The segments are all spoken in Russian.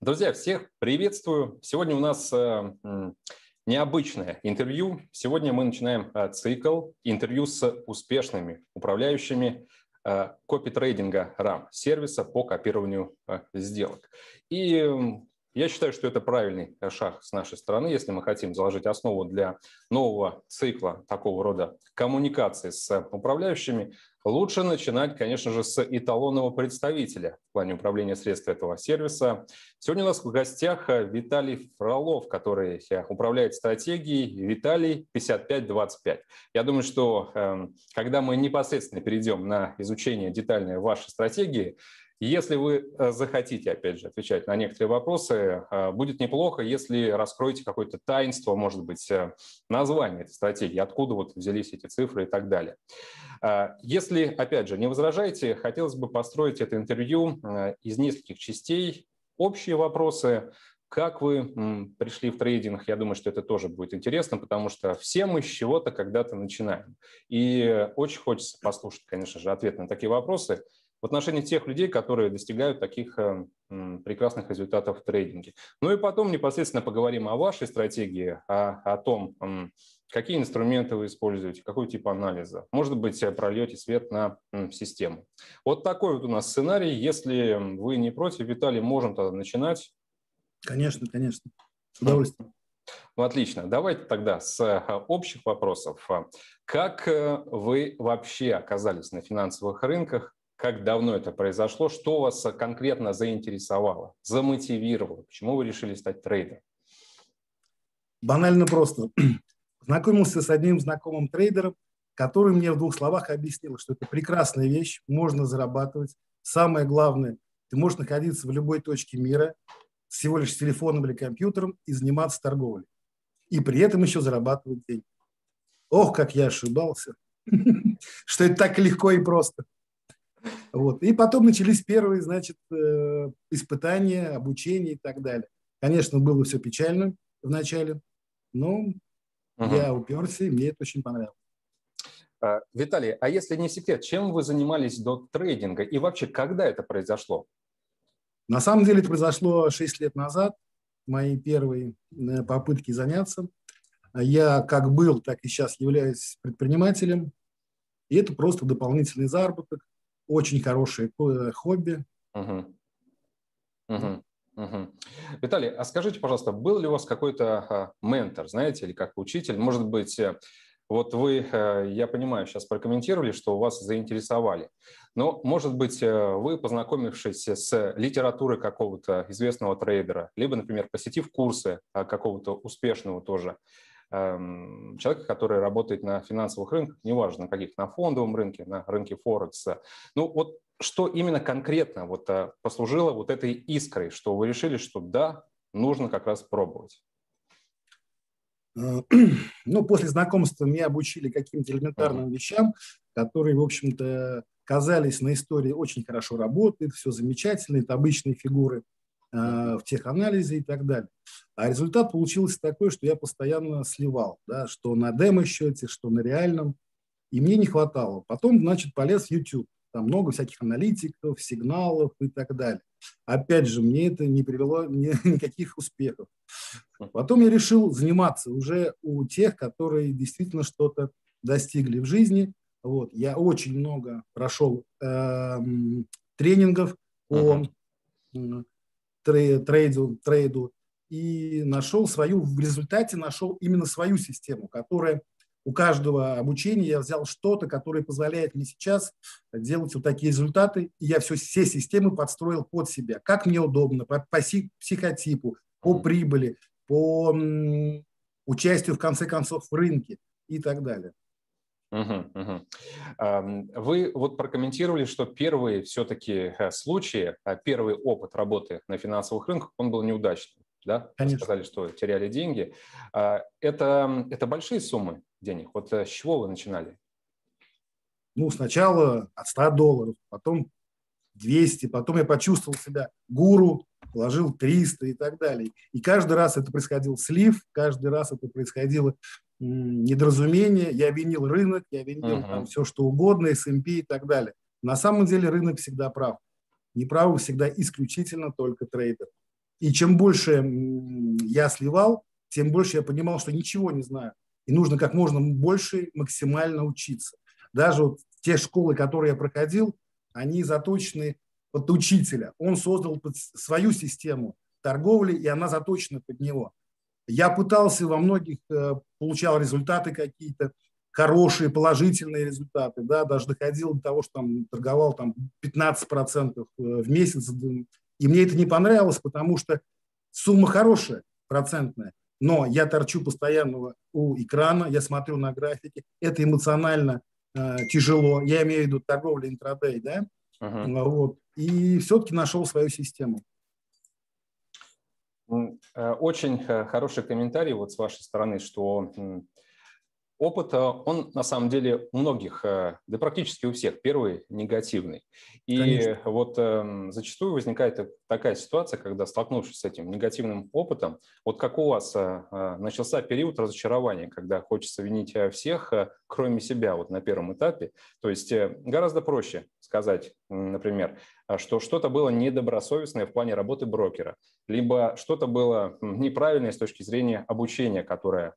Друзья, всех приветствую. Сегодня у нас необычное интервью. Сегодня мы начинаем цикл интервью с успешными управляющими копи-трейдинга RAM, сервиса по копированию сделок. И я считаю, что это правильный шаг с нашей стороны, если мы хотим заложить основу для нового цикла такого рода коммуникации с управляющими. Лучше начинать, конечно же, с эталонного представителя в плане управления средствами этого сервиса. Сегодня у нас в гостях Виталий Фролов, который управляет стратегией. Виталий, 5525. Я думаю, что когда мы непосредственно перейдем на изучение детальной вашей стратегии, если вы захотите, опять же, отвечать на некоторые вопросы, будет неплохо, если раскроете какое-то таинство, может быть, название этой стратегии, откуда вот взялись эти цифры и так далее. Если, опять же, не возражаете, хотелось бы построить это интервью из нескольких частей. Общие вопросы, как вы пришли в трейдинг, я думаю, что это тоже будет интересно, потому что все мы с чего-то когда-то начинаем. И очень хочется послушать, конечно же, ответ на такие вопросы в отношении тех людей, которые достигают таких прекрасных результатов в трейдинге. Ну и потом непосредственно поговорим о вашей стратегии, о том, какие инструменты вы используете, какой тип анализа. Может быть, прольете свет на систему. Вот такой вот у нас сценарий. Если вы не против, Виталий, можем тогда начинать. Конечно, конечно. С удовольствием. Ну, отлично. Давайте тогда с общих вопросов. Как вы вообще оказались на финансовых рынках? Как давно это произошло? Что вас конкретно заинтересовало, замотивировало? Почему вы решили стать трейдером? Банально просто. Знакомился с одним знакомым трейдером, который мне в двух словах объяснил, что это прекрасная вещь, можно зарабатывать. Самое главное, ты можешь находиться в любой точке мира, всего лишь с телефоном или компьютером и заниматься торговлей. И при этом еще зарабатывать деньги. Ох, как я ошибался, что это так легко и просто. Вот. И потом начались первые, значит, испытания, обучение и так далее. Конечно, было все печально вначале, но я уперся, и мне это очень понравилось. Виталий, а если не секрет, чем вы занимались до трейдинга и вообще когда это произошло? На самом деле это произошло 6 лет назад, мои первые попытки заняться. Я как был, так и сейчас являюсь предпринимателем, и это просто дополнительный заработок, очень хорошее хобби. Виталий, а скажите, пожалуйста, был ли у вас какой-то ментор, знаете, или как учитель? Может быть, вот вы, я понимаю, сейчас прокомментировали, что вас заинтересовали, но, может быть, вы, познакомившись с литературой какого-то известного трейдера, либо, например, посетив курсы какого-то успешного тоже человека, который работает на финансовых рынках, неважно на каких, на фондовом рынке, на рынке Форекс. Ну вот что именно конкретно вот послужило вот этой искрой, что вы решили, что да, нужно как раз пробовать? Ну, после знакомства меня обучили каким-то элементарным вещам, которые, в общем-то, казались на истории очень хорошо работают, все замечательно, это обычные фигуры в теханализе и так далее. А результат получился такой, что я постоянно сливал, да, что на демо-счете, что на реальном, и мне не хватало. Потом, значит, полез в YouTube, там много всяких аналитиков, сигналов и так далее. Опять же, мне это не привело никаких успехов. Потом я решил заниматься уже у тех, которые действительно что-то достигли в жизни. Вот. Я очень много прошел тренингов по трейду и в результате нашел именно свою систему, которая у каждого обучения я взял что-то, которое позволяет мне сейчас делать вот такие результаты, и я все системы подстроил под себя, как мне удобно, по психотипу, по прибыли, по участию, в конце концов, в рынке и так далее. Вы вот прокомментировали, что первые все-таки случаи, первый опыт работы на финансовых рынках, он был неудачным. Да? Вы сказали, что теряли деньги. Это большие суммы денег. Вот с чего вы начинали? Ну, сначала от $100, потом 200, потом я почувствовал себя гуру, положил 300 и так далее. И каждый раз это происходил слив, каждый раз это происходило недоразумение, я винил рынок, я винил там все, что угодно, S&P и так далее. На самом деле рынок всегда прав. Неправы всегда исключительно только трейдер. И чем больше я сливал, тем больше я понимал, что ничего не знаю. И нужно как можно больше максимально учиться. Даже вот те школы, которые я проходил, они заточены под учителя. Он создал свою систему торговли, и она заточена под него. Я пытался во многих, получал результаты какие-то, хорошие, положительные результаты, да, даже доходил до того, что там торговал там 15% в месяц, и мне это не понравилось, потому что сумма хорошая, процентная, но я торчу постоянно у экрана, я смотрю на графики, это эмоционально тяжело, я имею в виду торговля интрадей, да, вот, и все-таки нашел свою систему. Очень хороший комментарий вот с вашей стороны, что опыт, он на самом деле у многих, да практически у всех, первый негативный. И Конечно. вот зачастую возникает такая ситуация, когда, столкнувшись с этим негативным опытом, вот как у вас начался период разочарования, когда хочется винить всех, кроме себя, вот на первом этапе. То есть гораздо проще сказать, например, что что-то было недобросовестное в плане работы брокера, либо что-то было неправильное с точки зрения обучения, которое,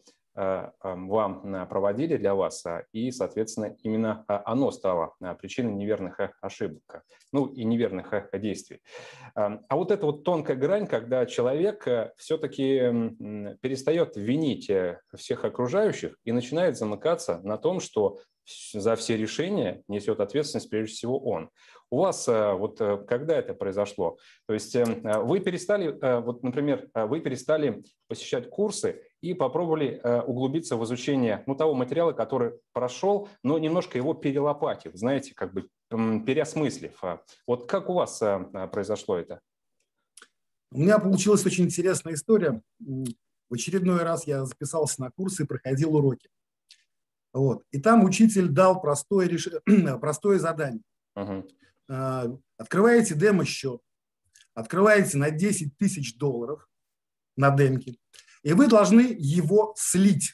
вам проводили для вас, и, соответственно, именно оно стало причиной неверных ошибок, и неверных действий. А вот эта вот тонкая грань, когда человек все-таки перестает винить всех окружающих и начинает замыкаться на том, что за все решения несет ответственность прежде всего он. У вас вот когда это произошло? То есть вы перестали, вот, например, вы перестали посещать курсы и попробовали углубиться в изучение того материала, который прошел, но немножко его перелопатив, знаете, как бы переосмыслив. Вот как у вас произошло это? У меня получилась очень интересная история. В очередной раз я записался на курсы и проходил уроки. Вот. И там учитель дал простое задание. Открываете демо-счет, открываете на 10 тысяч долларов на демке, и вы должны его слить.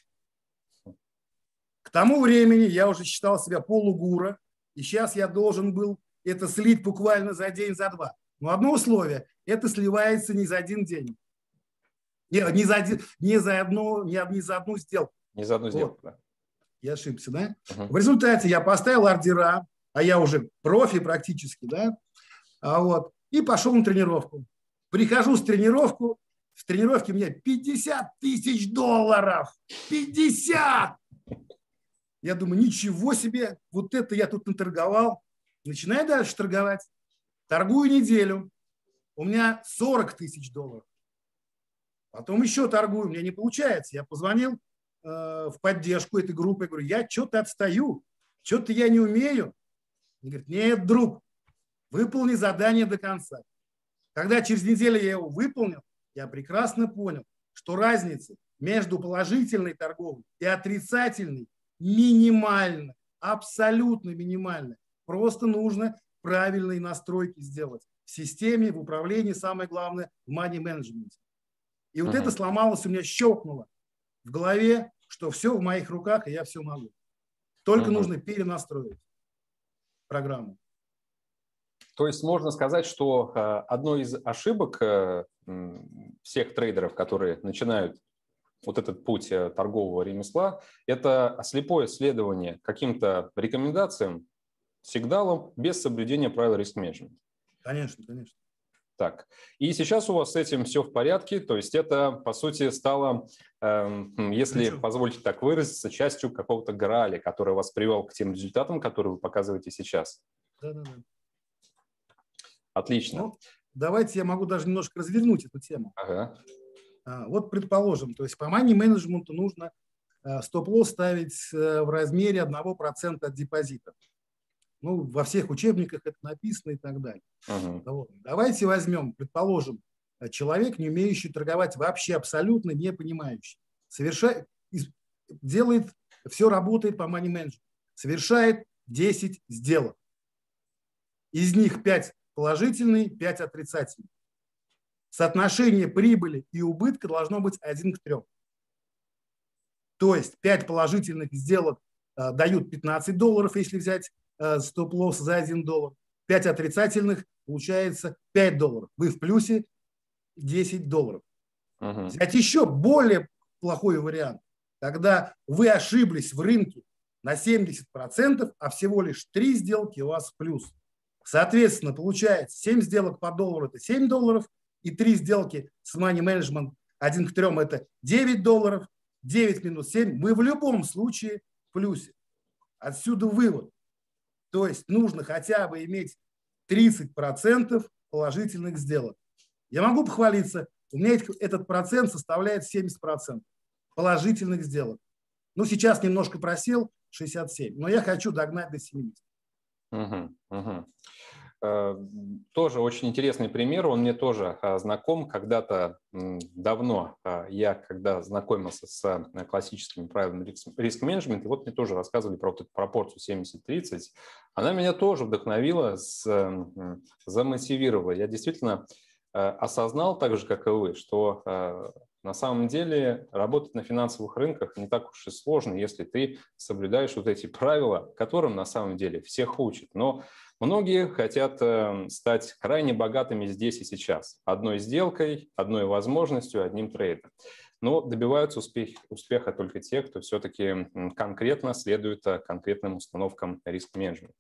К тому времени я уже считал себя полугура, и сейчас я должен был это слить буквально за день, за два. Но одно условие – это сливается не за один день. Не за одну сделку. Не за одну сделку, вот. Да. Я ошибся, да? В результате я поставил ордера, а я уже профи практически, да? И пошел на тренировку. Прихожу в тренировке у меня 50 тысяч долларов. 50! Я думаю, ничего себе, вот это я тут наторговал. Начинаю дальше торговать. Торгую неделю. У меня 40 тысяч долларов. Потом еще торгую, у меня не получается. Я позвонил в поддержку этой группы, я говорю, я что-то отстаю, что-то я не умею. Он говорит, нет, друг, выполни задание до конца. Когда через неделю я его выполнил, я прекрасно понял, что разница между положительной торговлей и отрицательной минимальна, абсолютно минимальна. Просто нужно правильные настройки сделать в системе, в управлении, самое главное, в money management. И вот это сломалось, у меня щелкнуло в голове, что все в моих руках, и я все могу. Только нужно перенастроить программу. То есть можно сказать, что одной из ошибок всех трейдеров, которые начинают вот этот путь торгового ремесла, это слепое следование каким-то рекомендациям, сигналам без соблюдения правил риск-менеджмента. Конечно, конечно. Так, и сейчас у вас с этим все в порядке, то есть это, по сути, стало, если позволите так выразиться, частью какого-то грааля, который вас привел к тем результатам, которые вы показываете сейчас. Да. Отлично. Давайте я могу даже немножко развернуть эту тему. Ага. Вот предположим, то есть по money-менеджменту нужно стоп-лосс ставить в размере 1% от депозита. Во всех учебниках это написано и так далее. Давайте возьмем, предположим, человек, не умеющий торговать вообще, абсолютно не понимающий, делает, все работает по money-менеджменту, совершает 10 сделок. Из них 5 положительные, 5 отрицательные. Соотношение прибыли и убытка должно быть 1 к 3. То есть 5 положительных сделок дают 15 долларов, если взять стоп-лосс за $1. 5 отрицательных получается $5. Вы в плюсе, $10. Взять еще более плохой вариант, когда вы ошиблись в рынке на 70%, а всего лишь 3 сделки у вас в плюс. Соответственно, получается 7 сделок по доллару – это $7, и 3 сделки с money management 1 к 3 – это $9, 9 минус 7 – вы в любом случае в плюсе. Отсюда вывод. То есть нужно хотя бы иметь 30% положительных сделок. Я могу похвалиться, у меня этот процент составляет 70% положительных сделок. Ну, сейчас немножко просел, 67, но я хочу догнать до 70. Тоже очень интересный пример, он мне тоже знаком. Когда-то давно я, когда знакомился с классическими правилами риск-менеджмента, вот мне тоже рассказывали про вот эту пропорцию 70-30. Она меня тоже вдохновила, замотивировала. Я действительно осознал, так же, как и вы, что на самом деле работать на финансовых рынках не так уж и сложно, если ты соблюдаешь вот эти правила, которым на самом деле всех учат. Но многие хотят стать крайне богатыми здесь и сейчас. Одной сделкой, одной возможностью, одним трейдом. Но добиваются успеха только те, кто все-таки конкретно следует конкретным установкам риск-менеджмента.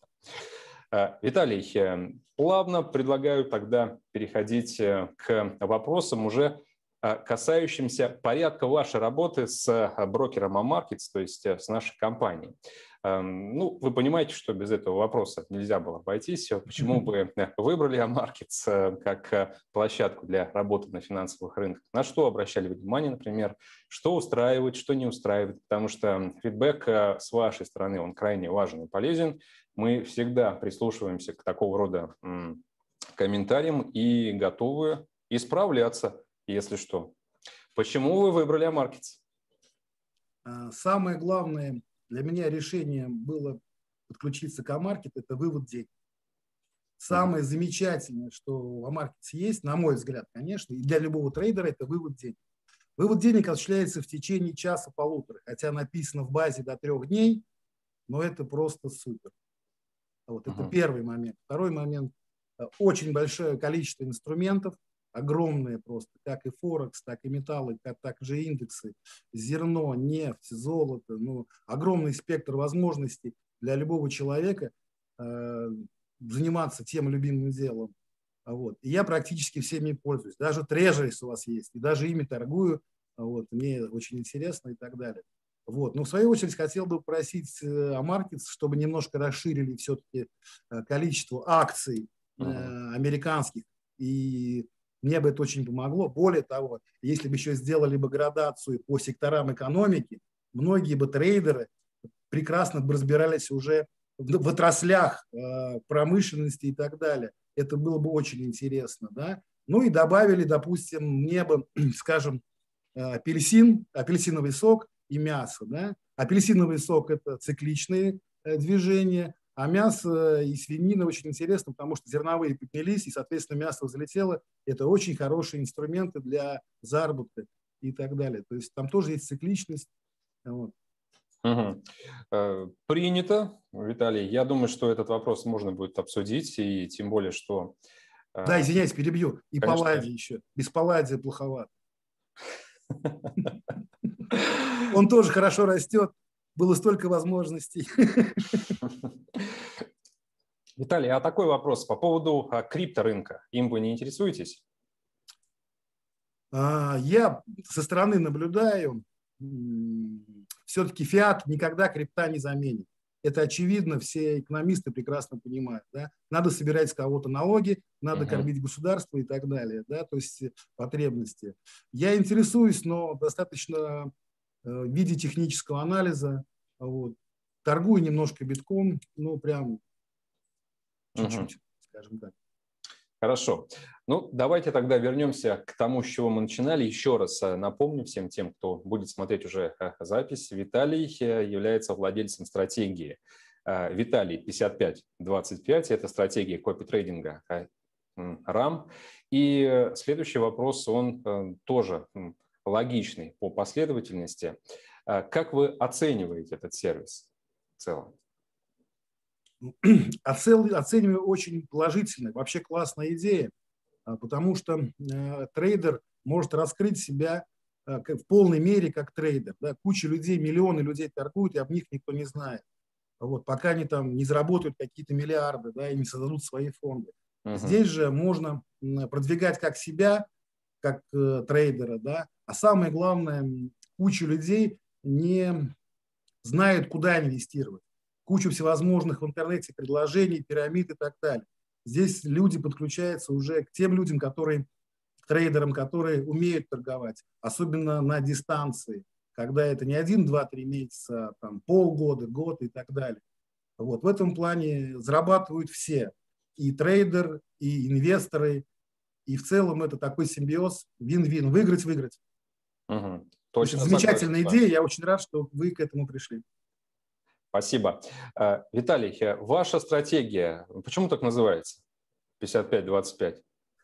Виталий, плавно предлагаю тогда переходить к вопросам уже касающимся порядка вашей работы с брокером Амаркетс, то есть с нашей компанией. Ну, вы понимаете, что без этого вопроса нельзя было обойтись. Почему вы выбрали Амаркетс как площадку для работы на финансовых рынках? На что обращали внимание, например? Что устраивает, что не устраивает? Потому что фидбэк с вашей стороны, он крайне важен и полезен. Мы всегда прислушиваемся к такого рода комментариям и готовы исправляться, если что. Почему вы выбрали Амаркетс? Самое главное для меня решение было подключиться к Амаркет, это вывод денег. Самое замечательное, что в Амаркетс есть, на мой взгляд, конечно, и для любого трейдера, это вывод денег. Вывод денег осуществляется в течение часа-полутора, хотя написано в базе до 3 дней, но это просто супер. Вот, это первый момент. Второй момент. Очень большое количество инструментов, огромное просто, как и Форекс, так и металлы, так же индексы, зерно, нефть, золото. Ну, огромный спектр возможностей для любого человека заниматься тем любимым делом. Вот. И я практически всеми пользуюсь. Даже трежерис у вас есть, и даже ими торгую. Вот. Мне очень интересно и так далее. Вот. Но в свою очередь хотел бы просить Амаркетс, чтобы немножко расширили все-таки количество акций американских, и мне бы это очень помогло. Более того, если бы еще сделали бы градацию по секторам экономики, многие бы трейдеры прекрасно бы разбирались уже в отраслях промышленности и так далее. Это было бы очень интересно. Да? Ну и добавили, допустим, мне бы, скажем, апельсиновый сок и мясо. Да? Апельсиновый сок – это цикличные движения, а мясо и свинина очень интересно, потому что зерновые поднялись, и, соответственно, мясо взлетело. Это очень хорошие инструменты для заработка и так далее. То есть там тоже есть цикличность. Вот. Принято, Виталий. Я думаю, что этот вопрос можно будет обсудить, и тем более, что… Да, извиняюсь, перебью. И конечно, палладий еще. Без палладия плоховато. Он тоже хорошо растет. Было столько возможностей. Виталий, а такой вопрос по поводу крипторынка. Им вы не интересуетесь? Я со стороны наблюдаю. Все-таки фиат никогда крипта не заменит. Это очевидно, все экономисты прекрасно понимают. Да? Надо собирать с кого-то налоги, надо кормить государство и так далее. Да? То есть потребности. Я интересуюсь, но достаточно в виде технического анализа. Вот. Торгую немножко битком, ну прям чуть-чуть, скажем так. Хорошо. Ну, давайте тогда вернемся к тому, с чего мы начинали. Еще раз напомню всем тем, кто будет смотреть уже запись. Виталий является владельцем стратегии Виталий 5525. Это стратегия копи-трейдинга RAM. И следующий вопрос, он тоже логичный по последовательности. Как вы оцениваете этот сервис в целом? Оцениваю очень положительно. Вообще классная идея. потому что трейдер может раскрыть себя в полной мере как трейдер. Да? Куча людей, миллионы людей торгуют, и об них никто не знает. Вот, пока они там не заработают какие-то миллиарды, да, и не создадут свои фонды. Здесь же можно продвигать как себя, как трейдера, да, а самое главное, куча людей не знают, куда инвестировать. Кучу всевозможных в интернете предложений, пирамид и так далее. Здесь люди подключаются уже к тем людям, к трейдерам, которые умеют торговать, особенно на дистанции, когда это не 1, 2, 3 месяца, а там полгода, год и так далее. Вот. В этом плане зарабатывают все. И трейдер, и инвесторы, и в целом это такой симбиоз, вин-вин, выиграть-выиграть. Угу. Точно. Замечательная идея, я очень рад, что вы к этому пришли. Спасибо. Виталий, ваша стратегия, почему так называется? 55-25.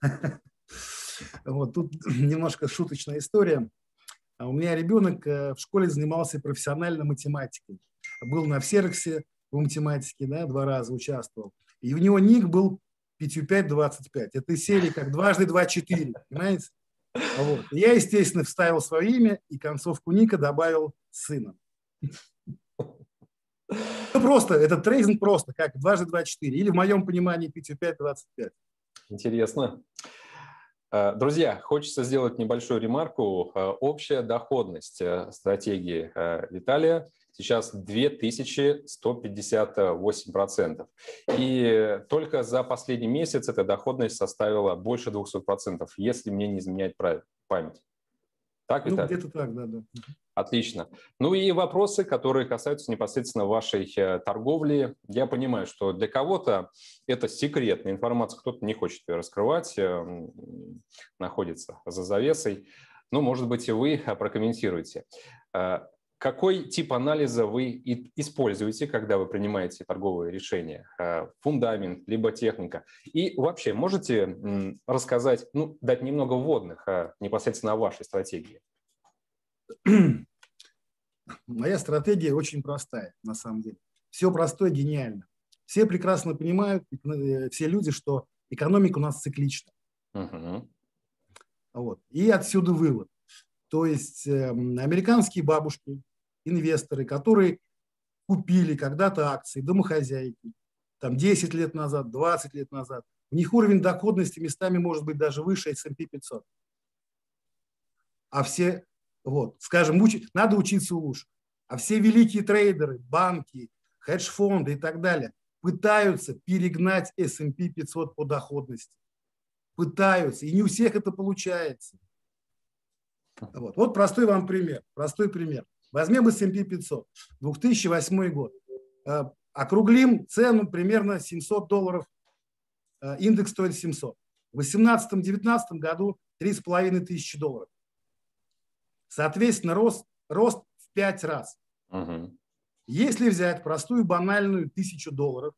Вот тут немножко шуточная история. У меня ребенок в школе занимался профессионально математикой. Был на Всероксе по математике, да, 2 раза участвовал. И у него ник был 55-25. Это из серии как дважды 2-4, понимаете? Вот. И я, естественно, вставил свое имя и концовку ника добавил сына. Ну, просто, этот трейдинг просто, как дважды 2-4. Или в моем понимании 55-25. Интересно. Друзья, хочется сделать небольшую ремарку. Общая доходность стратегии Виталия сейчас 2158%. И только за последний месяц эта доходность составила больше 200%, если мне не изменяет память. Так, Виталий? Ну, где-то так, да. Отлично. Ну и вопросы, которые касаются непосредственно вашей торговли. Я понимаю, что для кого-то это секретная информация, кто-то не хочет ее раскрывать, находится за завесой. Ну, может быть, и вы прокомментируете. Какой тип анализа вы используете, когда вы принимаете торговые решения? Фундамент, либо техника? И вообще, можете рассказать, дать немного вводных непосредственно о вашей стратегии? Моя стратегия очень простая, на самом деле. Все простое, гениально. Все прекрасно понимают, все люди, что экономика у нас циклична. Вот. И отсюда вывод. То есть американские бабушки, инвесторы, которые купили когда-то акции, домохозяйки, там 10 лет назад, 20 лет назад, у них уровень доходности местами может быть даже выше S&P 500. А все, скажем, надо учиться лучше. А все великие трейдеры, банки, хедж-фонды и так далее пытаются перегнать S&P 500 по доходности. Пытаются, и не у всех это получается. Вот простой вам пример. Простой пример. Возьмем S&P 500, 2008 год. Округлим цену примерно $700. Индекс стоит 700. В 2018-2019 году $3500. Соответственно, рост в 5 раз. Если взять простую банальную $1000,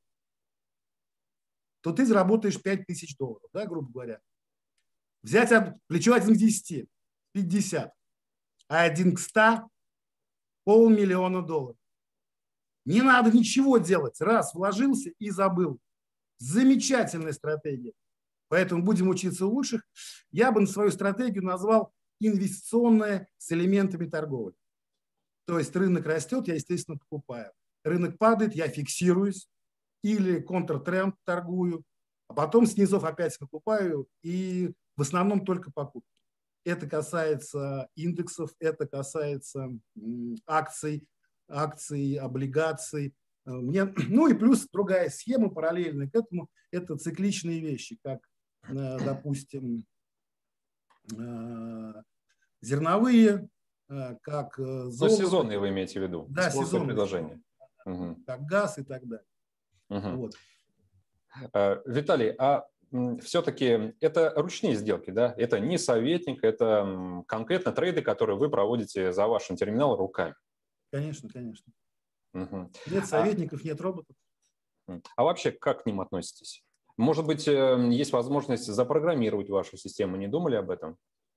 то ты заработаешь $5000, да, грубо говоря. Взять плечо 1 к 10, 50, а 1 к 100, $500 000. Не надо ничего делать. Раз, вложился и забыл. Замечательная стратегия. Поэтому будем учиться у лучших. Я бы свою стратегию назвал инвестиционная с элементами торговли. То есть рынок растет, я, естественно, покупаю. Рынок падает, я фиксируюсь или контртренд торгую, а потом с низов опять покупаю и в основном только покупки. Это касается индексов, это касается акций, облигаций. Ну и плюс другая схема параллельная к этому – это цикличные вещи, как, допустим, зерновые, как золото. Сезонные вы имеете в виду? Да, сезонные. Предложение. Как газ и так далее. Вот. Виталий, а все-таки это ручные сделки, да? Это не советник, это конкретно трейды, которые вы проводите за вашим терминалом руками. Конечно. Нет советников, нет роботов. А вообще как к ним относитесь? Может быть, есть возможность запрограммировать вашу систему? Не думали об этом?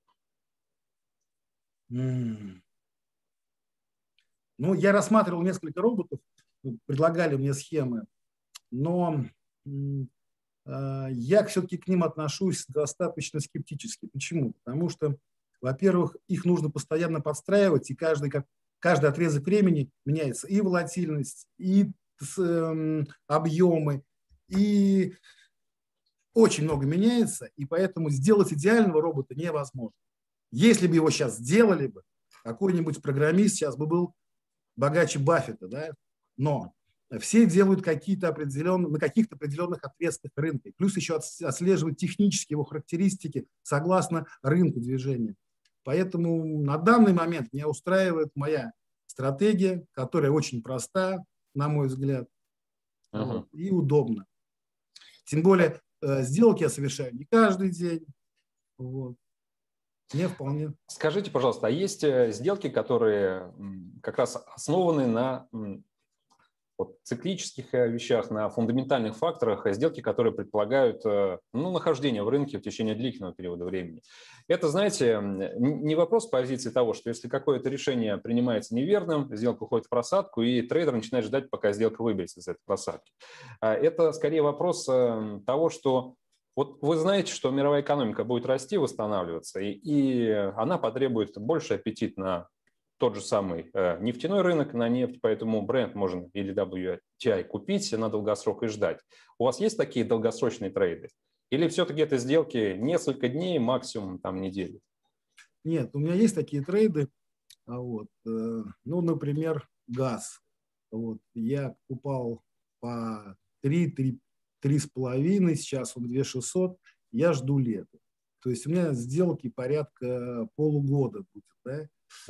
Ну, я рассматривал несколько роботов, предлагали мне схемы, но я все-таки к ним отношусь достаточно скептически. Почему? Потому что, во-первых, их нужно постоянно подстраивать, и каждый отрезок времени меняется и волатильность, и объемы, и очень много меняется, и поэтому сделать идеального робота невозможно. Если бы его сейчас сделали бы, какой-нибудь программист сейчас бы был богаче Баффета, да? Но все делают на каких-то определенных отрезках рынка. Плюс еще отслеживают технические его характеристики согласно рынку движения. Поэтому на данный момент меня устраивает моя стратегия, которая очень проста, на мой взгляд, и удобна. Тем более сделки я совершаю не каждый день. Вот. Мне вполне. Скажите, пожалуйста, а есть сделки, которые как раз основаны на циклических вещах, на фундаментальных факторах, сделки, которые предполагают нахождение в рынке в течение длительного периода времени? Это, знаете, не вопрос позиции того, что если какое-то решение принимается неверным, сделка уходит в просадку, и трейдер начинает ждать, пока сделка выберется из этой просадки. Это скорее вопрос того, что вот вы знаете, что мировая экономика будет расти, восстанавливаться, и она потребует больше аппетит на тот же самый нефтяной рынок, на нефть, поэтому Brent можно или WTI купить на долгосрок и ждать. У вас есть такие долгосрочные трейды? Или все-таки это сделки несколько дней, максимум недели? Нет, у меня есть такие трейды. Например, газ. Я покупал по 3,5, сейчас он 2,600, я жду лета. То есть у меня сделки порядка полугода будет, да?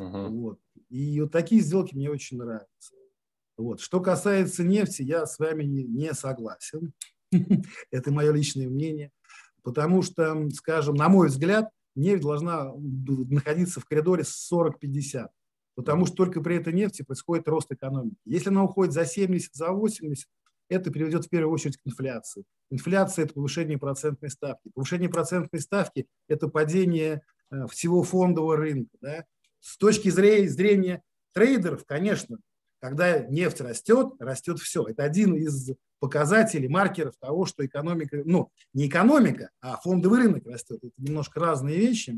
И вот такие сделки мне очень нравятся. Что касается нефти, я с вами не согласен. Это мое личное мнение. Потому что, скажем, на мой взгляд, нефть должна находиться в коридоре 40-50. Потому что только при этой нефти происходит рост экономики. Если она уходит за 70, за 80, это приведет в первую очередь к инфляции. Инфляция – это повышение процентной ставки. Повышение процентной ставки – это падение всего фондового рынка. Да? С точки зрения трейдеров, конечно, когда нефть растет, растет все. Это один из показателей, маркеров того, что экономика, не экономика, а фондовый рынок растет. Это немножко разные вещи.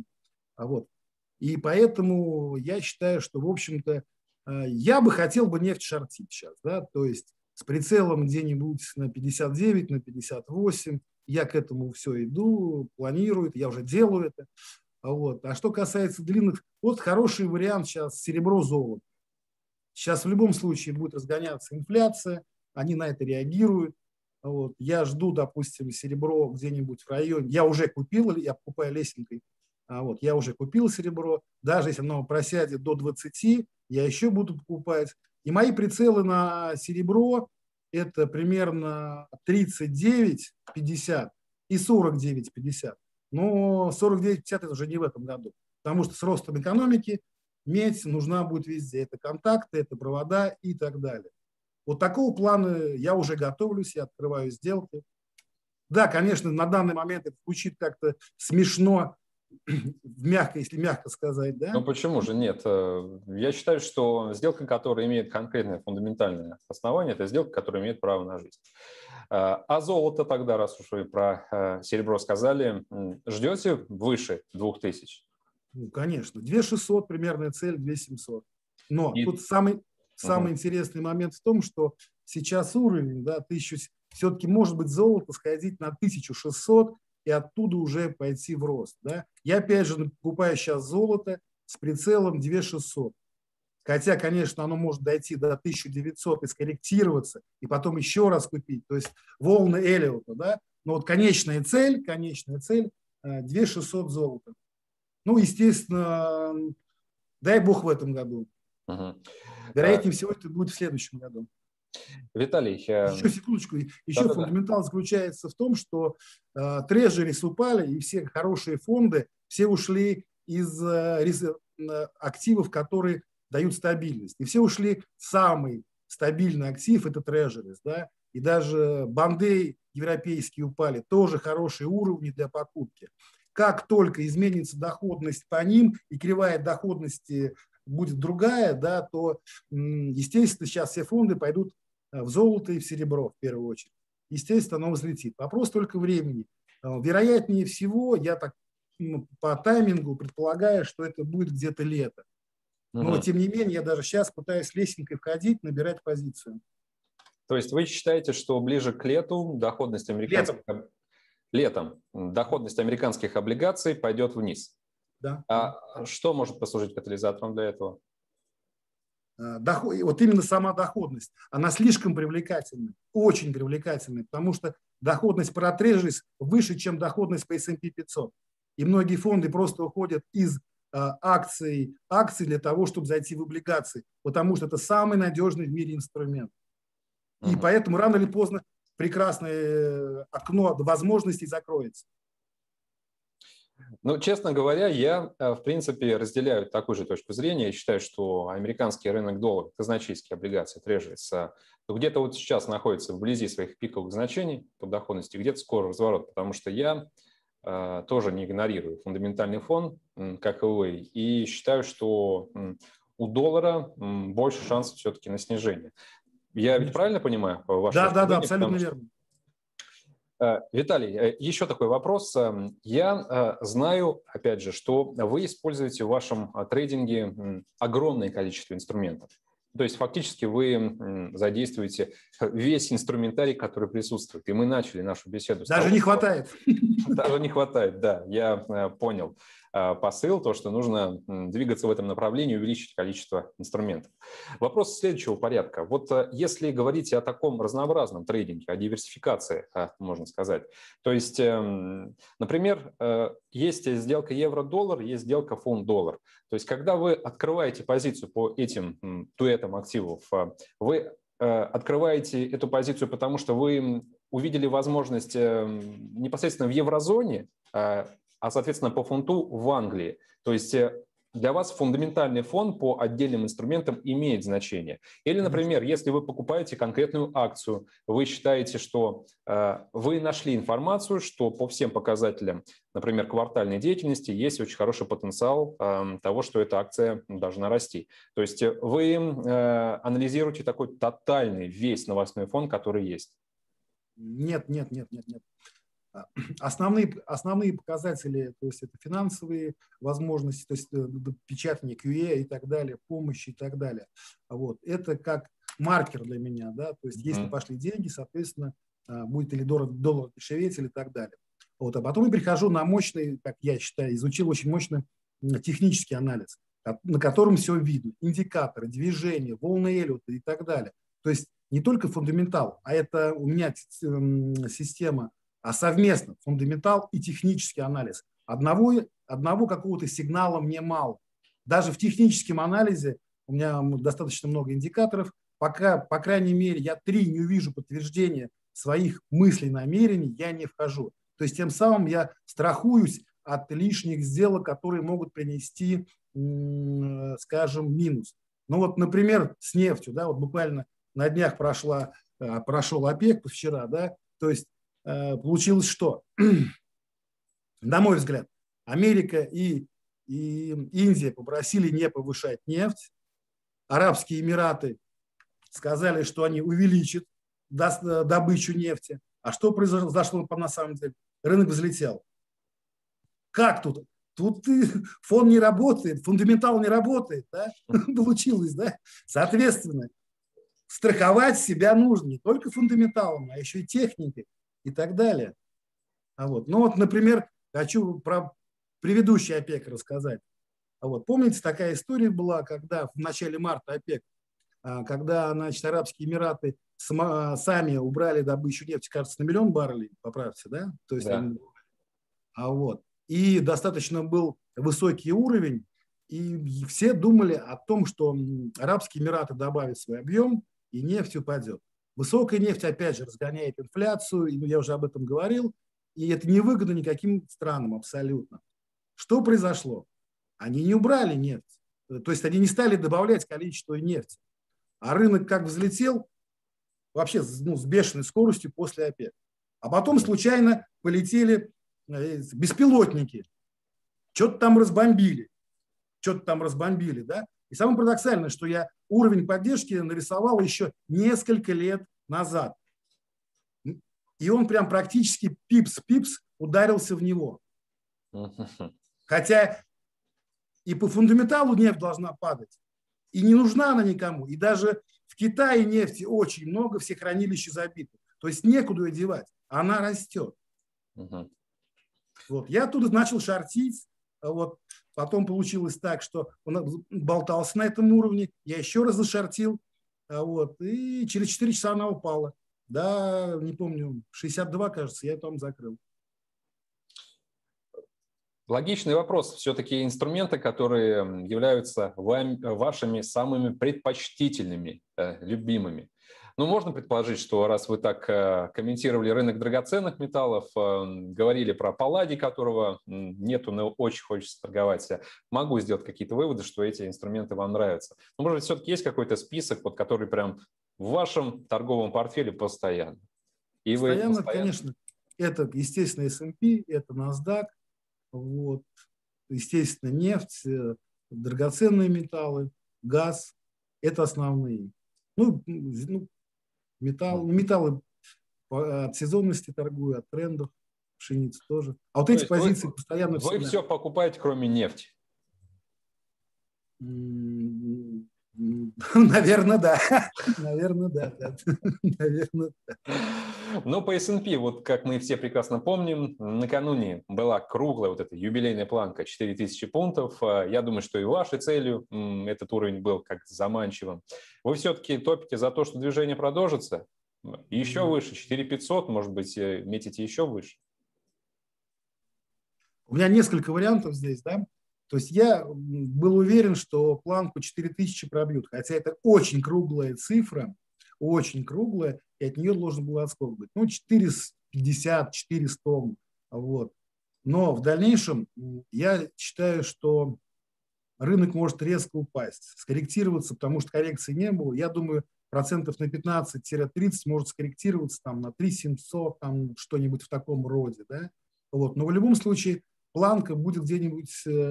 И поэтому я считаю, что, в общем-то, я бы хотел нефть шортить сейчас. Да? То есть с прицелом где-нибудь на 59, на 58. Я к этому все иду, планирую, я уже делаю это. А что касается длинных, хороший вариант сейчас серебро-золото. Сейчас в любом случае будет разгоняться инфляция, они на это реагируют. Я жду, допустим, серебро где-нибудь в районе. Я уже купил, я покупаю лесенкой. Я уже купил серебро. Даже если оно просядет до 20, я еще буду покупать. И мои прицелы на серебро – это примерно 39,50 и 49,50. Но 49,50 – это уже не в этом году, потому что с ростом экономики медь нужна будет везде. Это контакты, это провода и так далее. Такого плана я уже готовлюсь, я открываю сделки. Да, конечно, на данный момент это звучит как-то смешно, если мягко сказать. Да? Почему же нет? Я считаю, что сделка, которая имеет конкретное фундаментальное основание, это сделка, которая имеет право на жизнь. А золото тогда, раз уж вы про серебро сказали, ждете выше 2000? Конечно. 2600 примерная цель, 2700. Но тут самый интересный момент в том, что сейчас уровень, 1000, все-таки может быть золото сходить на 1600 и оттуда уже пойти в рост. Да? Я опять же покупаю сейчас золото с прицелом 2600. Хотя, конечно, оно может дойти до 1900 и скорректироваться, и потом еще раз купить. То есть волны Эллиота. Да? Но конечная цель 2600 золота. Естественно, дай бог в этом году. Вероятнее всего, это будет в следующем году. Виталий. Еще секундочку. Еще фундаментал заключается в том, что трежерис упали, и все хорошие фонды, все ушли из активов, которые дают стабильность. И все ушли в самый стабильный актив, это трежерис. Да? И даже банды европейские упали, тоже хорошие уровни для покупки. Как только изменится доходность по ним, и кривая доходности будет другая, да, то, естественно, сейчас все фонды пойдут в золото и в серебро в первую очередь. естественно, оно взлетит. Вопрос только времени. Вероятнее всего, я так по таймингу предполагаю, что это будет где-то лето. Но, тем не менее, я даже сейчас пытаюсь лесенкой входить, набирать позицию. То есть вы считаете, что ближе к лету доходность американских... Летом доходность американских облигаций пойдет вниз? Да. А что может послужить катализатором для этого? Вот именно сама доходность. Она слишком привлекательна, очень привлекательна, потому что доходность по Treasuries выше, чем доходность по S&P 500. И многие фонды просто уходят из акций для того, чтобы зайти в облигации, потому что это самый надежный в мире инструмент. И поэтому рано или поздно прекрасное окно возможностей закроется. Ну, честно говоря, я, в принципе, разделяю такую же точку зрения. Я считаю, что американский рынок доллара, казначейские облигации, Treasuries, где-то вот сейчас находится вблизи своих пиковых значений по доходности, где-то скоро разворот, потому что я тоже не игнорирую фундаментальный фон, как и вы, и считаю, что у доллара больше шансов все-таки на снижение. Я ведь правильно понимаю ваше решение? Да, абсолютно верно. Виталий, еще такой вопрос. Я знаю, опять же, что вы используете в вашем трейдинге огромное количество инструментов. То есть фактически вы задействуете весь инструментарий, который присутствует. И мы начали нашу беседу с Даже того, не хватает. Даже не хватает, да. Я понял посыл, то, что нужно двигаться в этом направлении, увеличить количество инструментов. Вопрос следующего порядка. Вот если говорить о таком разнообразном трейдинге, о диверсификации, можно сказать, то есть, например, есть сделка евро-доллар, есть сделка фунт-доллар. То есть, когда вы открываете позицию по этим дуэтам активов, вы открываете эту позицию, потому что вы увидели возможность непосредственно в еврозоне, соответственно, по фунту в Англии. То есть для вас фундаментальный фон по отдельным инструментам имеет значение. Или, например, если вы покупаете конкретную акцию, вы считаете, что вы нашли информацию, что по всем показателям, например, квартальной деятельности, есть очень хороший потенциал того, что эта акция должна расти. То есть вы анализируете такой тотальный весь новостной фон, который есть. Нет. Основные показатели, то есть это финансовые возможности, то есть печатание QE и так далее, помощи и так далее. Вот. Это как маркер для меня, да, то есть если пошли деньги, соответственно, будет или доллар дешеветь или так далее. Вот. А потом я прихожу на мощный, как я считаю, изучил очень мощный технический анализ, на котором все видно. Индикаторы, движения, волны Эллиота и так далее. То есть не только фундаментал, а это у меня система, а совместно фундаментал и технический анализ. Одного какого-то сигнала мне мало. Даже в техническом анализе у меня достаточно много индикаторов. Пока, по крайней мере, я 3 не увижу подтверждения своих мыслей, намерений, я не вхожу. То есть тем самым я страхуюсь от лишних сделок, которые могут принести, скажем, минус. Ну вот, например, с нефтью, да, вот буквально на днях прошел ОПЕК вчера, да, то есть получилось что? На мой взгляд, Америка и Индия попросили не повышать нефть, Арабские Эмираты сказали, что они увеличат добычу нефти. А что произошло на самом деле? Рынок взлетел. Как тут? Тут фон не работает, фундаментал не работает. Да? Получилось, да? Соответственно, страховать себя нужно не только фундаменталом, а еще и техникой и так далее. Вот. Ну вот, например, хочу про предыдущий ОПЕК рассказать. Вот. Помните, такая история была, когда в начале марта ОПЕК, когда, значит, Арабские Эмираты сами убрали добычу нефти, кажется, на 1 миллион баррелей, поправьте, да? То есть, да. Вот. И достаточно был высокий уровень, и все думали о том, что Арабские Эмираты добавят свой объем, и нефть упадет. Высокая нефть, опять же, разгоняет инфляцию, и я уже об этом говорил, и это невыгодно никаким странам абсолютно. Что произошло? Они не убрали нефть, то есть они не стали добавлять количество нефти, а рынок как взлетел вообще с бешеной скоростью после ОПЕК. А потом случайно полетели беспилотники, что-то там разбомбили, да? И самое парадоксальное, что я уровень поддержки нарисовал еще несколько лет назад. и он прям практически пипс-пипс ударился в него. Хотя и по фундаменталу нефть должна падать, и не нужна она никому. И даже в Китае нефти очень много, все хранилища забиты. То есть некуда ее девать, она растет. Вот. Я оттуда начал шортить, вот. Потом получилось так, что он болтался на этом уровне, я еще раз зашортил, вот. И через 4 часа она упала. Да, не помню, 62, кажется, я там закрыл. Логичный вопрос. Все-таки инструменты, которые являются вашими самыми предпочтительными, любимыми. Ну, можно предположить, что раз вы так комментировали рынок драгоценных металлов, говорили про палладий, которого нету, но очень хочется торговать, могу сделать какие-то выводы, что эти инструменты вам нравятся. Но, может быть, все-таки есть какой-то список, вот, который прям в вашем торговом портфеле постоянно? И постоянно, вы конечно, это, естественно, S&P, это NASDAQ, вот, естественно, нефть, драгоценные металлы, газ – это основные. Ну, металлы от сезонности торгую, от трендов, пшеница тоже. А вот эти позиции постоянно всегда. Вы все покупаете, кроме нефти? Наверное, да. Наверное, да. Наверное, да. Но по S&P, вот как мы все прекрасно помним, накануне была круглая вот эта юбилейная планка 4000 пунктов. Я думаю, что и вашей целью этот уровень был как заманчивым. Вы все-таки топите за то, что движение продолжится? Еще выше, 4500, может быть, метите еще выше? У меня несколько вариантов здесь, да. То есть я был уверен, что планку 4000 пробьют, хотя это очень круглая цифра, очень круглая, и от нее должен был отскок быть. Ну, 450, 400, вот. Но в дальнейшем я считаю, что рынок может резко упасть, скорректироваться, потому что коррекции не было. Я думаю, процентов на 15-30 может скорректироваться там, на 3700, там, что-нибудь в таком роде. Да? Вот. Но в любом случае планка будет где-нибудь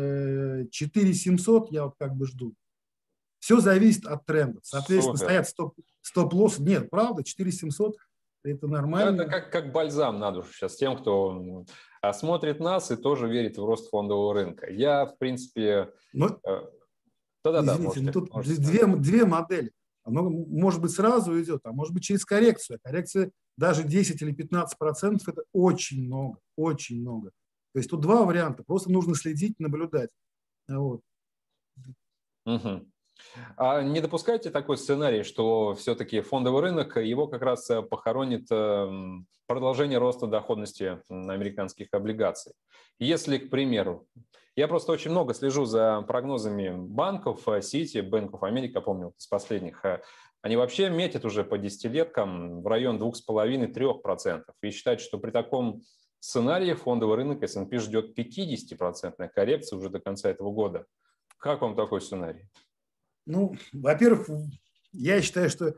4700, я вот как бы жду. Все зависит от тренда. Соответственно, стоят стоп-лоссы. Нет, правда, 4700 это нормально. Это как бальзам на душу сейчас тем, кто смотрит нас и тоже верит в рост фондового рынка. Я, в принципе... Извините, тут две модели. Оно, может быть, сразу идет, а может быть, через коррекцию. Коррекция даже 10 или 15% это очень много, очень много. То есть тут два варианта. Просто нужно следить, наблюдать. Вот. Угу. А не допускаете такой сценарий, что все-таки фондовый рынок, его как раз похоронит продолжение роста доходности американских облигаций? Если, к примеру, я просто очень много слежу за прогнозами банков, Citi, Bank of America, помню, из последних, они вообще метят уже по десятилеткам в район 2,5-3%. И считают, что при таком сценарии фондовый рынок S&P ждет 50% коррекции уже до конца этого года. Как вам такой сценарий? Ну, во-первых, я считаю, что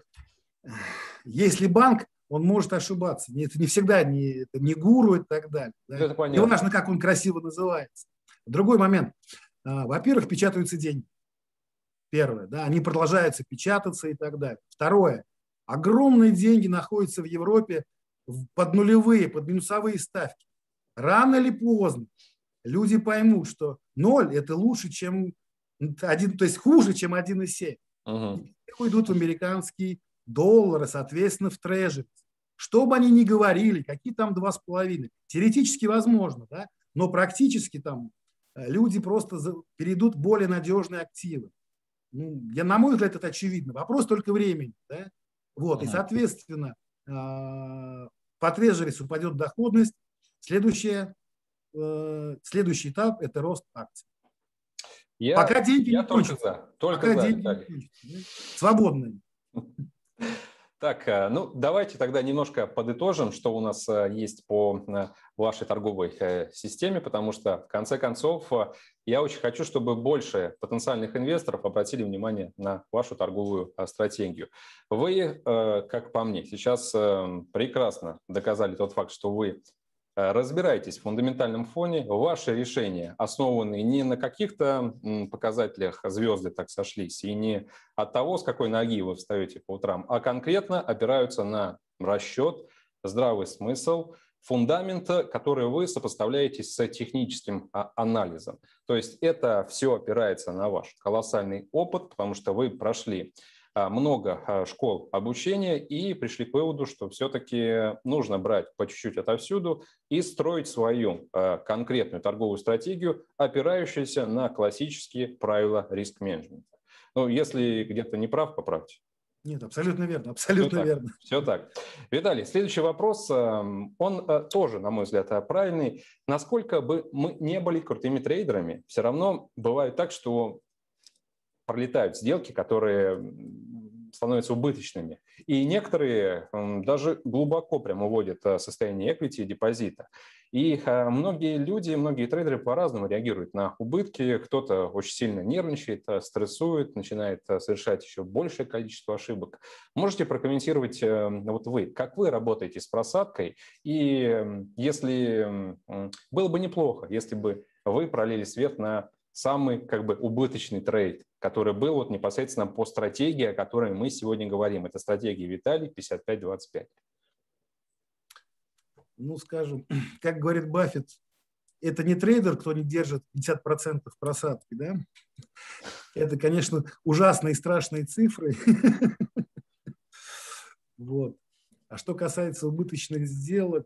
если банк, он может ошибаться. Это не всегда это не гуру и так далее. Да? Это понятно. Не важно, как он красиво называется. Другой момент. Во-первых, печатаются деньги. Первое. Да, они продолжаются печататься и так далее. Второе. Огромные деньги находятся в Европе под нулевые, под минусовые ставки. Рано или поздно люди поймут, что 0 – это лучше, чем 1, то есть хуже, чем 1,7. Угу. Уйдут в американские доллары, соответственно, в трежери. Что бы они ни говорили, какие там 2,5. Теоретически возможно, да? Но практически там люди просто перейдут в более надежные активы. Ну, на мой взгляд, это очевидно. Вопрос только времени. Да? Вот. И, соответственно, по трежерис упадет доходность. Следующий этап – это рост акций. Пока деньги не кончатся. Пока деньги не кончатся. Свободные. Так, ну давайте тогда немножко подытожим, что у нас есть по вашей торговой системе, потому что в конце концов я очень хочу, чтобы больше потенциальных инвесторов обратили внимание на вашу торговую стратегию. Вы, как по мне, сейчас прекрасно доказали тот факт, что вы разбираетесь в фундаментальном фоне, ваши решения основаны не на каких-то показателях звезды так сошлись, и не от того, с какой ноги вы встаете по утрам, а конкретно опираются на расчет, здравый смысл, фундамент, который вы сопоставляете с техническим анализом. То есть это все опирается на ваш колоссальный опыт, потому что вы прошли много школ обучения и пришли к выводу, что все-таки нужно брать по чуть-чуть отовсюду и строить свою конкретную торговую стратегию, опирающуюся на классические правила риск-менеджмента. Ну, если где-то не прав, поправьте. Нет, абсолютно верно, абсолютно верно. Все так. Виталий, следующий вопрос, он тоже, на мой взгляд, правильный. Насколько бы мы не были крутыми трейдерами, все равно бывает так, что пролетают сделки, которые становятся убыточными. И некоторые даже глубоко прям уводят состояние equity и депозита. И многие люди, многие трейдеры по-разному реагируют на убытки. Кто-то очень сильно нервничает, стрессует, начинает совершать еще большее количество ошибок. Можете прокомментировать вот вы, как вы работаете с просадкой? И если было бы неплохо, если бы вы пролили свет на самый убыточный трейд, который был вот непосредственно по стратегии, о которой мы сегодня говорим. Это стратегия Виталий 55-25. Ну, скажем, как говорит Баффет, это не трейдер, кто не держит 50% просадки, да? Это, конечно, ужасные и страшные цифры. Вот. А что касается убыточных сделок,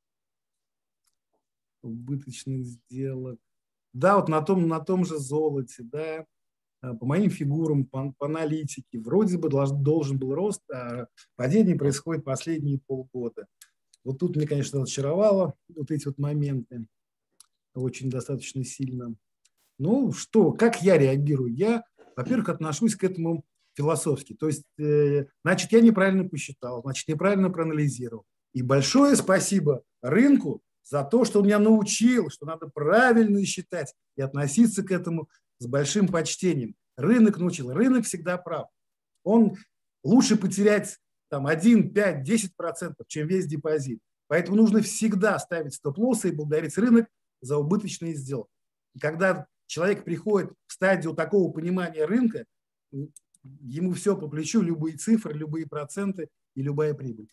да, вот на том же золоте, да, по моим фигурам, по аналитике, вроде бы должен был рост, а падение происходит последние полгода. Вот тут мне, конечно, разочаровало вот эти вот моменты очень достаточно сильно. Ну что, как я реагирую? Я, во-первых, отношусь к этому философски. То есть, значит, я неправильно посчитал, значит, неправильно проанализировал. И большое спасибо рынку за то, что он меня научил, что надо правильно считать и относиться к этому с большим почтением. Рынок научил. Рынок всегда прав. Он лучше потерять там 1, 5, 10%, чем весь депозит. Поэтому нужно всегда ставить стоп-лоссы и благодарить рынок за убыточные сделки. И когда человек приходит в стадию такого понимания рынка, ему все по плечу, любые цифры, любые проценты и любая прибыль.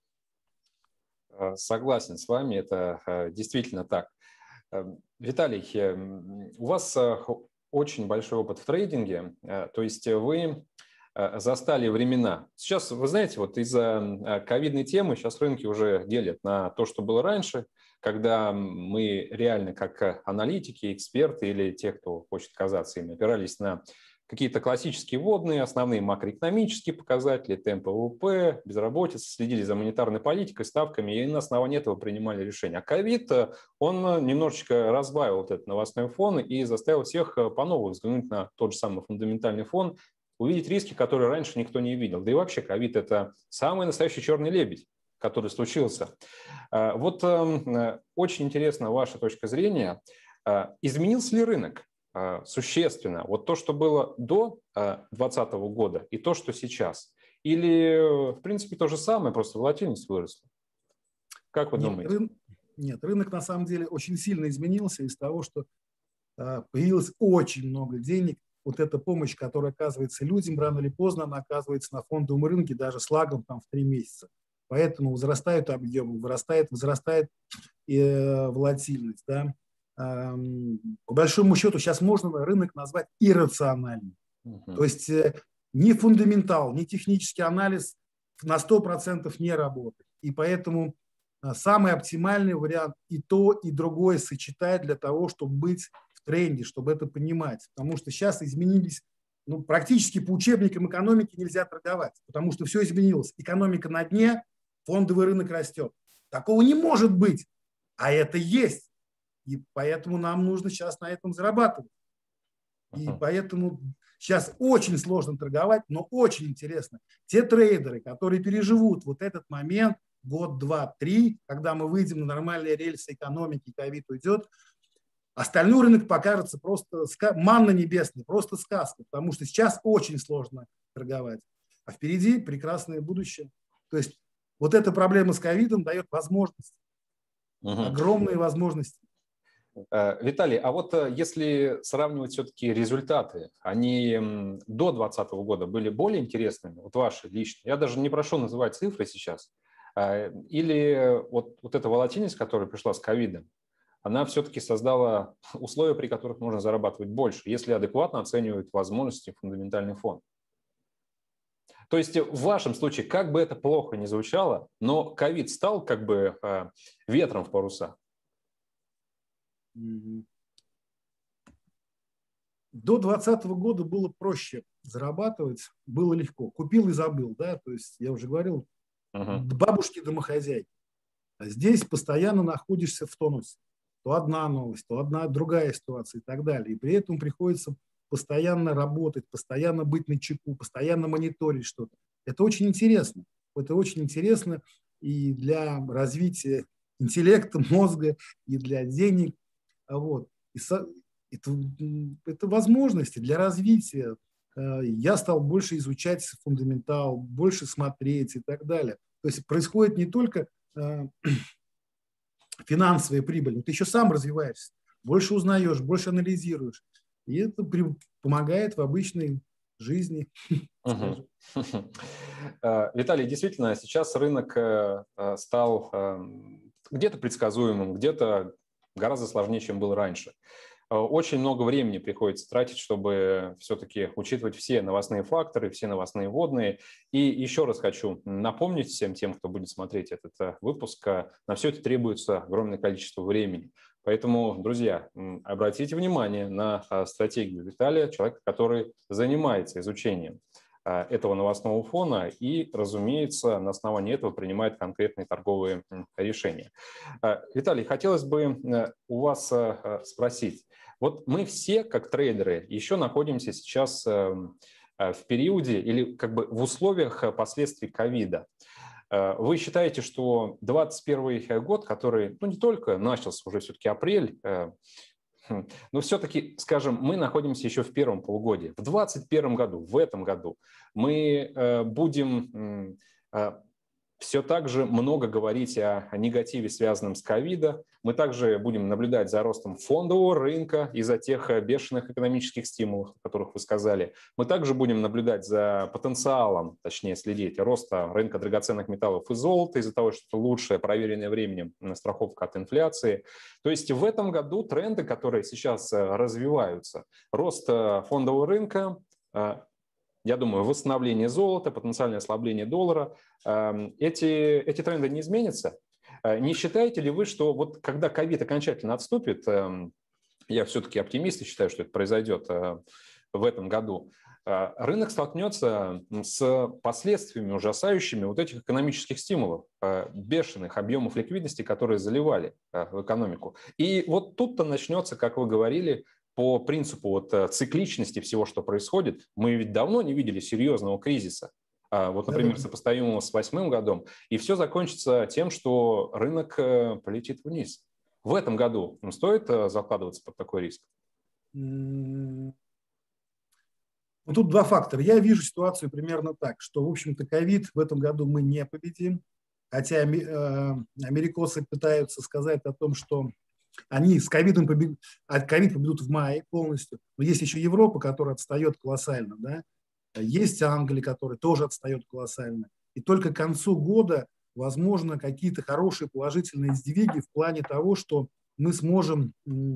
Согласен с вами, это действительно так. Виталий, у вас очень большой опыт в трейдинге, то есть вы застали времена. Сейчас, вы знаете, вот из-за ковидной темы сейчас рынки уже делят на то, что было раньше, когда мы реально как аналитики, эксперты или те, кто хочет казаться ими, опирались на какие-то классические вводные, основные макроэкономические показатели, темпы ВВП, безработица, следили за монетарной политикой, ставками и на основании этого принимали решения. А ковид, он немножечко разбавил вот этот новостной фон и заставил всех по-новому взглянуть на тот же самый фундаментальный фон, увидеть риски, которые раньше никто не видел. Да и вообще ковид – это самый настоящий черный лебедь, который случился. Вот очень интересна ваша точка зрения. Изменился ли рынок существенно? Вот то, что было до 2020 года и то, что сейчас? Или, в принципе, то же самое, просто волатильность выросла? Как вы думаете? Нет, рынок на самом деле очень сильно изменился из того, что появилось очень много денег. Вот эта помощь, которая оказывается людям, рано или поздно она оказывается на фондовом рынке даже с лагом там, в 3 месяца. Поэтому возрастают объемы, возрастает и волатильность. Да? По большому счету сейчас можно рынок назвать иррациональным. То есть ни фундаментал, ни технический анализ на 100% не работает. И поэтому самый оптимальный вариант и то, и другое сочетать для того, чтобы быть в тренде, чтобы это понимать. Потому что сейчас изменились, практически по учебникам экономики нельзя торговать, потому что все изменилось. Экономика на дне, фондовый рынок растет. Такого не может быть, а это есть. И поэтому нам нужно сейчас на этом зарабатывать. И поэтому сейчас очень сложно торговать, но очень интересно. Те трейдеры, которые переживут вот этот момент, год, 2, 3, когда мы выйдем на нормальные рельсы экономики, ковид уйдет, остальной рынок покажется просто манна небесная, просто сказка, потому что сейчас очень сложно торговать. А впереди прекрасное будущее. То есть вот эта проблема с ковидом дает возможности, огромные возможности. Виталий, а вот если сравнивать все-таки результаты, они до 2020 года были более интересными, вот ваши личные, я даже не прошу называть цифры сейчас, Или вот эта волатильность, которая пришла с ковидом, она все-таки создала условия, при которых можно зарабатывать больше, если адекватно оценивают возможности фундаментальный фонд. То есть в вашем случае, как бы это плохо ни звучало, но ковид стал как бы ветром в паруса. До 2020 года было проще зарабатывать, было легко. Купил и забыл, да, то есть я уже говорил, бабушки-домохозяйки. А здесь постоянно находишься в тонусе. То одна новость, то одна другая ситуация и так далее. И при этом приходится постоянно работать, постоянно быть начеку, постоянно мониторить что-то. Это очень интересно. Это очень интересно и для развития интеллекта, мозга, и для денег. Вот. Это возможности для развития. Я стал больше изучать фундаментал, больше смотреть и так далее. То есть происходит не только финансовая прибыль, но ты еще сам развиваешься, больше узнаешь, больше анализируешь. И это помогает в обычной жизни. Виталий, действительно, сейчас рынок стал где-то предсказуемым, где-то гораздо сложнее, чем был раньше. Очень много времени приходится тратить, чтобы все-таки учитывать все новостные факторы, все новостные вводные. И еще раз хочу напомнить всем тем, кто будет смотреть этот выпуск, на все это требуется огромное количество времени. Поэтому, друзья, обратите внимание на стратегию Виталия, человека, который занимается изучением этого новостного фона и, разумеется, на основании этого принимает конкретные торговые решения. Виталий, хотелось бы у вас спросить. Вот мы все, как трейдеры, еще находимся сейчас в периоде или как бы в условиях последствий ковида. Вы считаете, что 2021 год, который не только начался, уже все-таки апрель, но все-таки, скажем, мы находимся еще в первом полугодии. В 2021 году, в этом году, мы будем все так же много говорить о негативе, связанном с ковидом. Мы также будем наблюдать за ростом фондового рынка из-за тех бешеных экономических стимулов, о которых вы сказали. Мы также будем наблюдать за потенциалом, точнее следить, роста рынка драгоценных металлов и золота из-за того, что это лучшая, проверенная временем страховка от инфляции. То есть в этом году тренды, которые сейчас развиваются, рост фондового рынка, я думаю, восстановление золота, потенциальное ослабление доллара, эти тренды не изменятся. Не считаете ли вы, что вот когда ковид окончательно отступит, я все-таки оптимист и считаю, что это произойдет в этом году, рынок столкнется с последствиями ужасающими вот этих экономических стимулов, бешеных объемов ликвидности, которые заливали в экономику. И вот тут-то начнется, как вы говорили, по принципу цикличности всего, что происходит. Мы ведь давно не видели серьезного кризиса. Например, сопоставимого с 2008 годом. И все закончится тем, что рынок полетит вниз. В этом году стоит закладываться под такой риск? Тут два фактора. Я вижу ситуацию примерно так, что, в общем-то, ковид в этом году мы не победим. Хотя американцы пытаются сказать о том, что они с ковидом победут в мае полностью. Но есть еще Европа, которая отстает колоссально. Да? Есть Англия, которая тоже отстает колоссально. И только к концу года, возможно, какие-то хорошие положительные сдвиги в плане того, что мы сможем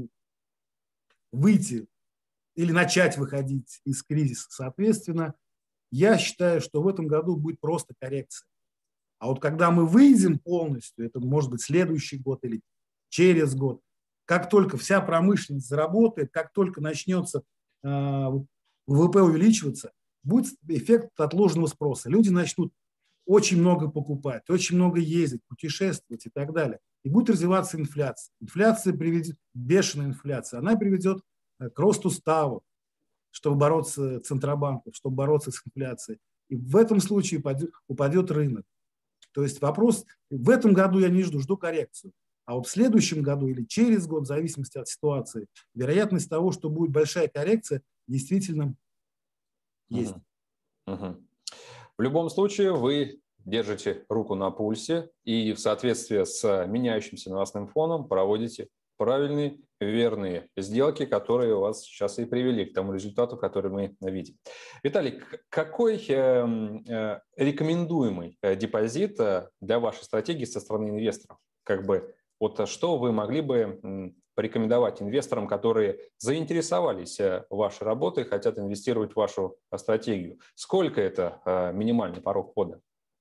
выйти или начать выходить из кризиса. Соответственно, я считаю, что в этом году будет просто коррекция. А вот когда мы выйдем полностью, это может быть следующий год или через год, как только вся промышленность заработает, как только начнется ВВП увеличиваться, будет эффект отложенного спроса. Люди начнут очень много покупать, очень много ездить, путешествовать и так далее. И будет развиваться инфляция. Бешеная инфляция, она приведет к росту ставок, чтобы бороться Центробанком, чтобы бороться с инфляцией. И в этом случае упадет рынок. То есть вопрос, в этом году я не жду коррекцию. А вот в следующем году или через год, в зависимости от ситуации, вероятность того, что будет большая коррекция, действительно есть. В любом случае, вы держите руку на пульсе и в соответствии с меняющимся новостным фоном проводите правильные верные сделки, которые у вас сейчас и привели к тому результату, который мы видим. Виталий, какой рекомендуемый депозит для вашей стратегии со стороны инвесторов? Вот что вы могли бы порекомендовать инвесторам, которые заинтересовались вашей работой и хотят инвестировать в вашу стратегию? Сколько это минимальный порог входа?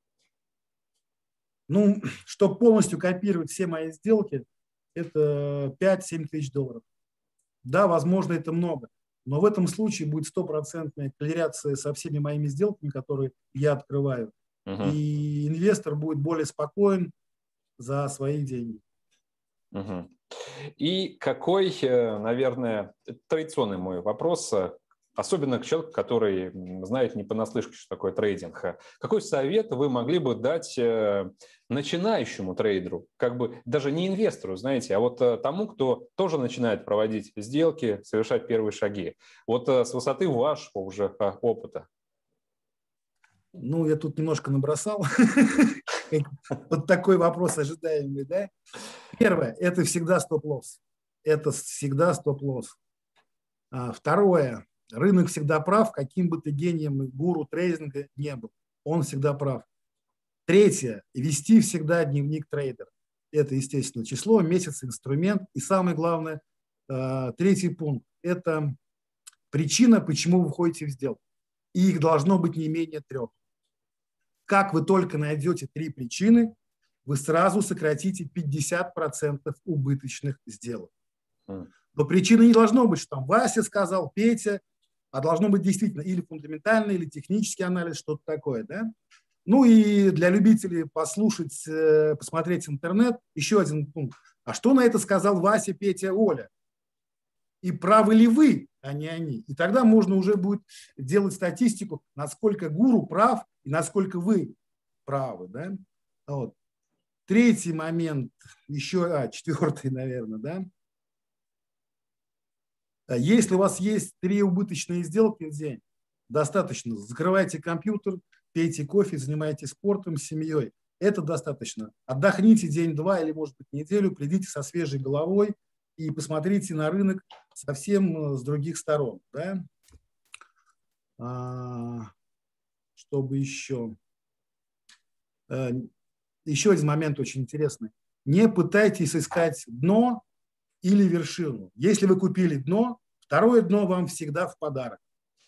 Ну, чтобы полностью копировать все мои сделки, это 5-7 тысяч долларов. Да, возможно, это много, но в этом случае будет стопроцентная корреляция со всеми моими сделками, которые я открываю. И инвестор будет более спокоен за свои деньги. И какой, наверное, традиционный мой вопрос, особенно к человеку, который знает не понаслышке, что такое трейдинг. Какой совет вы могли бы дать начинающему трейдеру, даже не инвестору, знаете, а вот тому, кто тоже начинает проводить сделки, совершать первые шаги? Вот с высоты вашего уже опыта. Ну, я тут немножко набросал. Вот такой вопрос ожидаемый, да? Первое, это всегда стоп-лосс. Это всегда стоп-лосс. Второе, рынок всегда прав, каким бы ты гением и гуру трейдинга не был. Он всегда прав. Третье, вести всегда дневник трейдера. Это, естественно, число, месяц, инструмент. И самое главное, третий пункт, это причина, почему вы входите в сделку. И их должно быть не менее 3. Как вы только найдете 3 причины, вы сразу сократите 50% убыточных сделок. Но причины не должно быть, что там Вася сказал, Петя, а должно быть действительно или фундаментальный, или технический анализ, что-то такое. Да? Ну и для любителей послушать, посмотреть интернет, еще один пункт. А что на это сказал Вася, Петя, Оля? И правы ли вы, а не они? И тогда можно уже будет делать статистику, насколько гуру прав и насколько вы правы. Да? Вот. Третий момент, четвертый, наверное, да. Если у вас есть 3 убыточные сделки в день, достаточно. Закрывайте компьютер, пейте кофе, занимайтесь спортом, семьей. Это достаточно. Отдохните день-два или, может быть, неделю, придите со свежей головой и посмотрите на рынок совсем с других сторон. Да? Чтобы еще... Еще один момент очень интересный. Не пытайтесь искать дно или вершину. Если вы купили дно, второе дно вам всегда в подарок.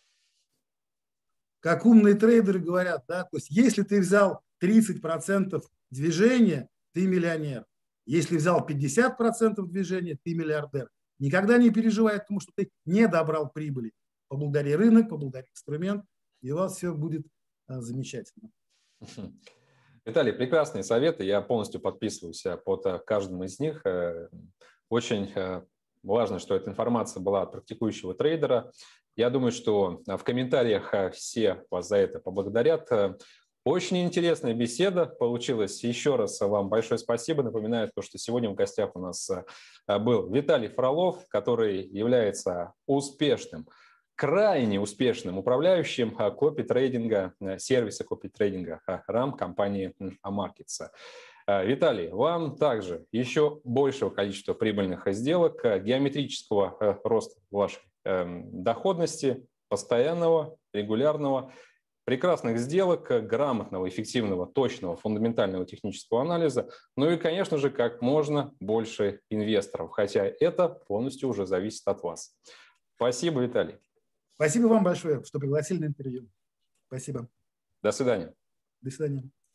Как умные трейдеры говорят, да, то есть если ты взял 30% движения, ты миллионер. Если взял 50% движения, ты миллиардер. Никогда не переживай, потому что ты не добрал прибыли. Поблагодари рынок, поблагодари инструмент, и у вас все будет замечательно. Виталий, прекрасные советы, я полностью подписываюсь под каждым из них. Очень важно, что эта информация была от практикующего трейдера. Я думаю, что в комментариях все вас за это поблагодарят. Очень интересная беседа получилась. Еще раз вам большое спасибо. Напоминаю, что сегодня в гостях у нас был Виталий Фролов, который является крайне успешным управляющим копи-трейдинга, сервиса копи-трейдинга RAM компании Amarkets. Виталий, вам также еще большего количества прибыльных сделок, геометрического роста вашей доходности, постоянного, регулярного, прекрасных сделок, грамотного, эффективного, точного, фундаментального технического анализа, ну и, конечно же, как можно больше инвесторов, хотя это полностью уже зависит от вас. Спасибо, Виталий. Спасибо вам большое, что пригласили на интервью. Спасибо. До свидания. До свидания.